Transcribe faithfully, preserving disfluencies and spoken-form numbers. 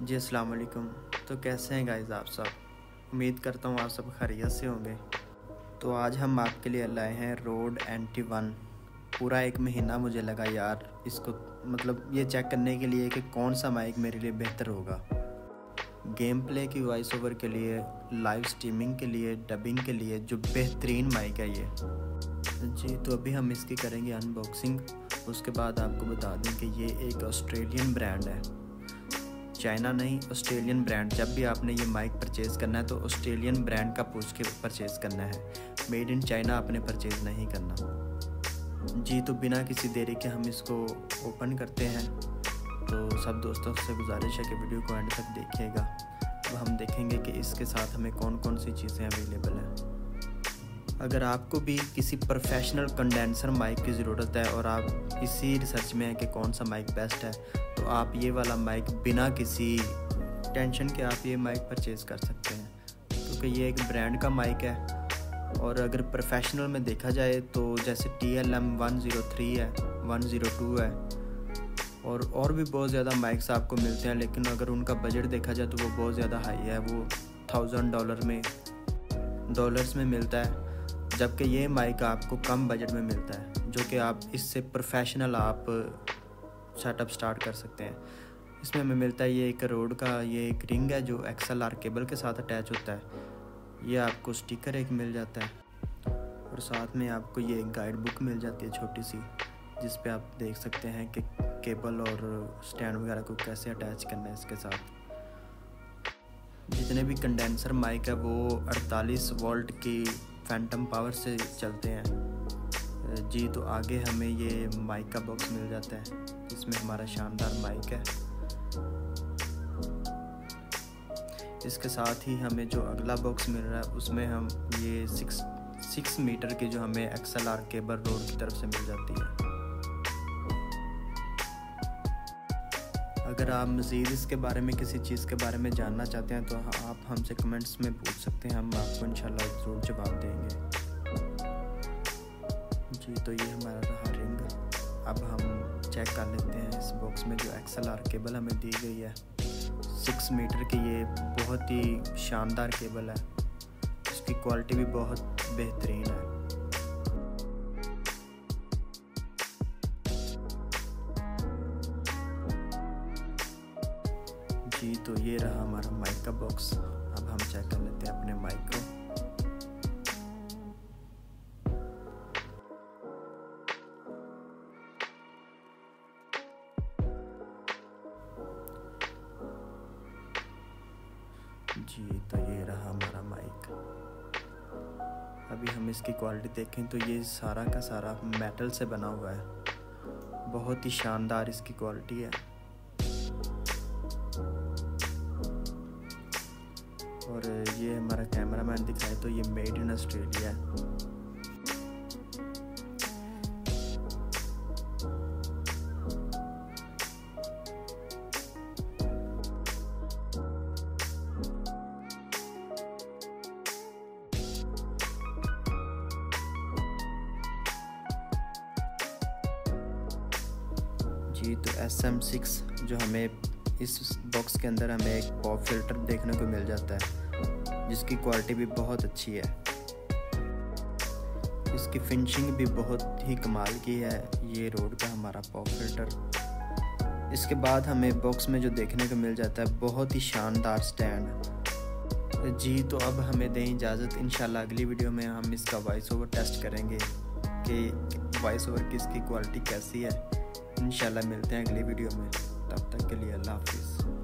जी अस्सलाम वालेकुम। तो कैसे हैं गाइस आप सब? उम्मीद करता हूँ आप सब खैरियत से होंगे। तो आज हम आपके लिए लाए हैं रोड एन टी वन। पूरा एक महीना मुझे लगा यार इसको मतलब ये चेक करने के लिए कि कौन सा माइक मेरे लिए बेहतर होगा। गेम प्ले की वॉइस ओवर के लिए, लाइव स्ट्रीमिंग के लिए, डबिंग के लिए जो बेहतरीन माइक है ये। जी तो अभी हम इसकी करेंगे अनबॉक्सिंग। उसके बाद आपको बता दें कि ये एक ऑस्ट्रेलियन ब्रांड है, चाइना नहीं, ऑस्ट्रेलियन ब्रांड। जब भी आपने ये माइक परचेज़ करना है तो ऑस्ट्रेलियन ब्रांड का पूछ के परचेज़ करना है, मेड इन चाइना आपने परचेज़ नहीं करना। जी तो बिना किसी देरी के हम इसको ओपन करते हैं। तो सब दोस्तों से गुजारिश है कि वीडियो को एंड तक देखिएगा। अब हम देखेंगे कि इसके साथ हमें कौन कौन सी चीज़ें अवेलेबल हैं। अगर आपको भी किसी प्रोफेशनल कंडेंसर माइक की ज़रूरत है और आप इसी रिसर्च में है कि कौन सा माइक बेस्ट है, तो आप ये वाला माइक बिना किसी टेंशन के आप ये माइक परचेज़ कर सकते हैं, क्योंकि ये एक ब्रांड का माइक है। और अगर प्रोफेशनल में देखा जाए तो जैसे T L M one zero three है, वन ज़ीरो टू है और और भी बहुत ज़्यादा माइक्स आपको मिलते हैं, लेकिन अगर उनका बजट देखा जाए तो वो बहुत ज़्यादा हाई है, वो थाउजेंड डॉलर में डॉलर्स में मिलता है, जबकि ये माइक आपको कम बजट में मिलता है, जो कि आप इससे प्रोफेशनल आप सेटअप स्टार्ट कर सकते हैं। इसमें हमें मिलता है ये एक रोड का ये एक रिंग है जो एक्स एल आर केबल के साथ अटैच होता है। ये आपको स्टिकर एक मिल जाता है और साथ में आपको ये एक गाइड बुक मिल जाती है छोटी सी, जिस पे आप देख सकते हैं कि केबल और स्टैंड वगैरह को कैसे अटैच करना है इसके साथ। जितने भी कंडेंसर माइक है वो अड़तालीस वोल्ट की फैंटम पावर से चलते हैं। जी तो आगे हमें ये माइक का बॉक्स मिल जाता है, इसमें हमारा शानदार माइक है। इसके साथ ही हमें जो अगला बॉक्स मिल रहा है उसमें हम ये सिक्स सिक्स मीटर की जो हमें X L R cable road की तरफ से मिल जाती है। अगर आप मज़ीद इसके बारे में किसी चीज़ के बारे में जानना चाहते हैं तो आप हमसे कमेंट्स में पूछ सकते हैं, हम आपको इंशाल्लाह ज़रूर जवाब देंगे। जी तो ये हमारा रहा रिंग। अब हम चेक कर लेते हैं इस बॉक्स में जो एक्स एल आर केबल हमें दी गई है, सिक्स मीटर की। ये बहुत ही शानदार केबल है, इसकी क्वालिटी भी बहुत बेहतरीन है। जी तो ये रहा हमारा माइक का बॉक्स। अब हम चेक कर लेते हैं अपने माइक को। जी तो ये रहा हमारा माइक। अभी हम इसकी क्वालिटी देखें तो ये सारा का सारा मेटल से बना हुआ है, बहुत ही शानदार इसकी क्वालिटी है। और ये हमारा कैमरामैन दिखाए तो ये मेड इन ऑस्ट्रेलिया है। जी तो एस एम सिक्स जो हमें इस बॉक्स के अंदर हमें एक पॉप फिल्टर देखने को मिल जाता है, जिसकी क्वालिटी भी बहुत अच्छी है। इसकी फिनिशिंग भी बहुत ही कमाल की है, ये रोड का हमारा पॉप फिल्टर। इसके बाद हमें बॉक्स में जो देखने को मिल जाता है बहुत ही शानदार स्टैंड। जी तो अब हमें दें इजाज़त, इंशाल्लाह अगली वीडियो में हम इसका वॉइस ओवर टेस्ट करेंगे कि वॉइस ओवर की इसकी क्वालिटी कैसी है। इंशाल्लाह मिलते हैं अगली वीडियो में, तब तक के लिए अल्लाह हाफिज़।